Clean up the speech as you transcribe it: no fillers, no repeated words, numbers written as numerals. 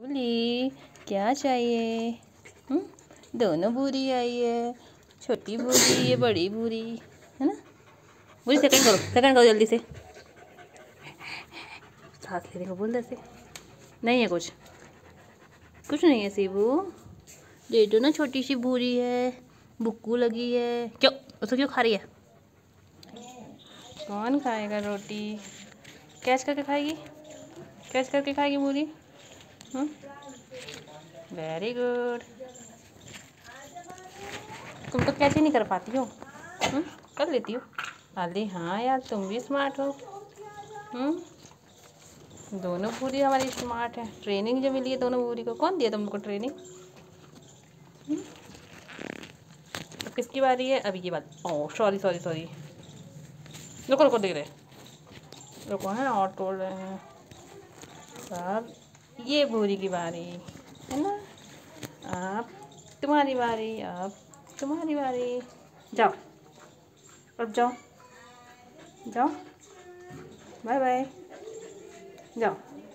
बबली क्या चाहिए? दोनों बूरी आई है, छोटी बूरी ये बड़ी बूरी है ना। बूरी सेकंड करो जल्दी से। सांस लेने को बोल से। नहीं है कुछ नहीं है सीबू। दे दो ना, छोटी सी बूरी है, बुक्कू लगी है। क्यों उसको क्यों खा रही है? कौन खाएगा रोटी? कैच करके खाएगी, कैच करके खाएगी बूरी। Very good. तुम तो कैच ही नहीं कर पाती हो। कर लेती हो। अरे हाँ यार, तुम भी स्मार्ट हो। दोनों पूरी हमारी स्मार्ट है। ट्रेनिंग जो मिली है दोनों पूरी को, कौन दिया तुमको ट्रेनिंग? तो किसकी बारी है अभी की बात? Oh sorry. रुको दे रहे, रुको है और तोड़ रहे हैं। अब ये पूरी की बारी है ना। अब तुम्हारी बारी, अब तुम्हारी बारी। जाओ, अब जाओ, बाय बाय, जाओ।